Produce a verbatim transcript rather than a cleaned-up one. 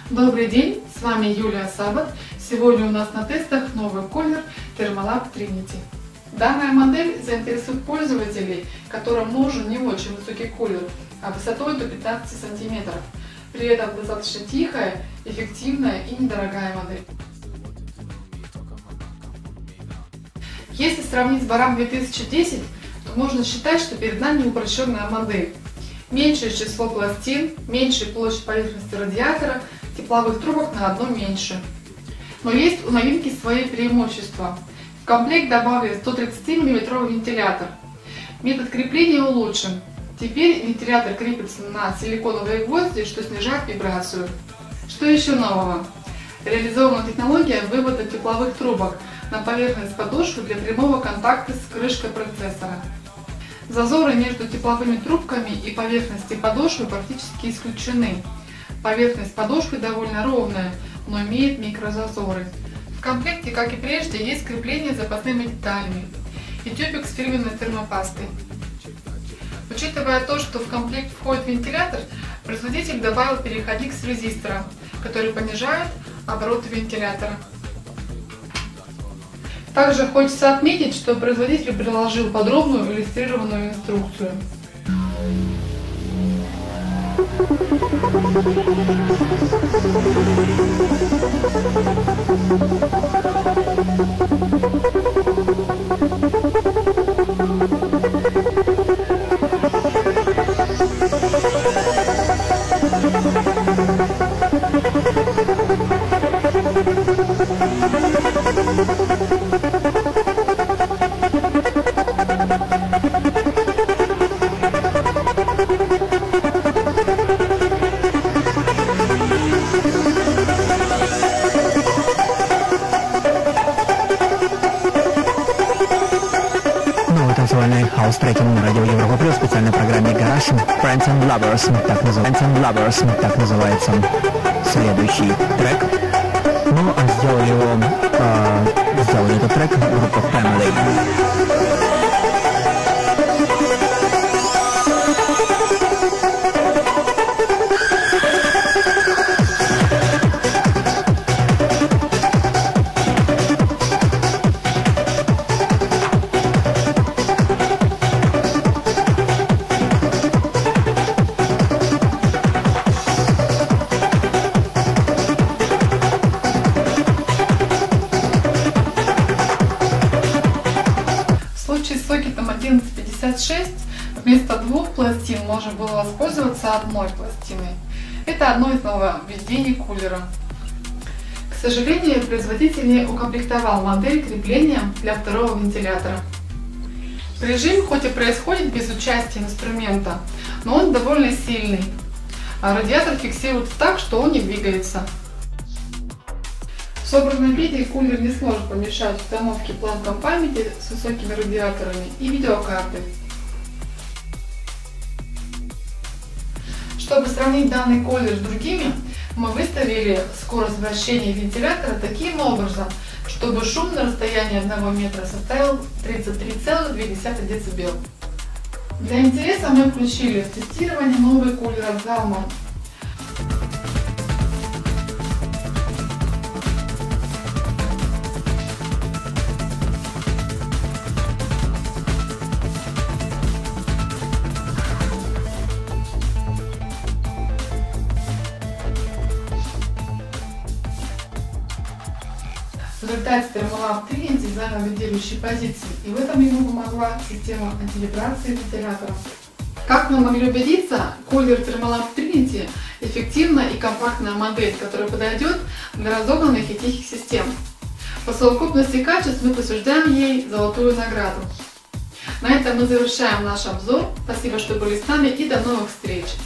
Добрый день, с вами Юлия Сабат. Сегодня у нас на тестах новый кулер Thermalab Trinity. Данная модель заинтересует пользователей, которым нужен не очень высокий кулер, а высотой до пятнадцати сантиметров. При этом достаточно тихая, эффективная и недорогая модель. Если сравнить с Varam две тысячи десять, то можно считать, что перед нами упрощенная модель. Меньшее число пластин, меньшая площадь поверхности радиатора, тепловых трубок на одно меньше. Но есть у новинки свои преимущества. В комплект добавили сто тридцатимиллиметровый вентилятор. Метод крепления улучшен. Теперь вентилятор крепится на силиконовые гвозди, что снижает вибрацию. Что еще нового? Реализована технология вывода тепловых трубок на поверхность подошвы для прямого контакта с крышкой процессора. Зазоры между тепловыми трубками и поверхностью подошвы практически исключены. Поверхность подошвы довольно ровная, но имеет микрозазоры. В комплекте, как и прежде, есть крепление с запасными деталями и тюбик с фирменной термопастой. Учитывая то, что в комплект входит вентилятор, производитель добавил переходник с резистором, который понижает обороты вентилятора. Также хочется отметить, что производитель приложил подробную иллюстрированную инструкцию. Танцевальный хаус-треки на радио Европа Плюс в специальной программе Garage Friends and Lovers, так называется, Lovers, так называется следующий трек. Ну, а сделали его, э, сделали этот трек группа Family. С сокетом одиннадцать пятьдесят шесть вместо двух пластин можно было воспользоваться одной пластиной. Это одно из нововведений кулера. К сожалению, производитель не укомплектовал модель креплением для второго вентилятора. Режим хоть и происходит без участия инструмента, но он довольно сильный. А радиатор фиксируется так, что он не двигается. В собранном виде кулер не сможет помешать установке планкам памяти с высокими радиаторами и видеокарты. Чтобы сравнить данный кулер с другими, мы выставили скорость вращения вентилятора таким образом, чтобы шум на расстоянии одного метра составил тридцать три целых две десятых децибел. Для интереса мы включили в тестирование новый кулер от Zalman. В результате Thermalab Trinity занял лидирующие позиции, и в этом ему помогла система антивибрации вентилятора. Как мы могли убедиться, кулер Thermalab Trinity – эффективная и компактная модель, которая подойдет для разогнанных и тихих систем. По совокупности качеств мы присуждаем ей золотую награду. На этом мы завершаем наш обзор. Спасибо, что были с нами, и до новых встреч!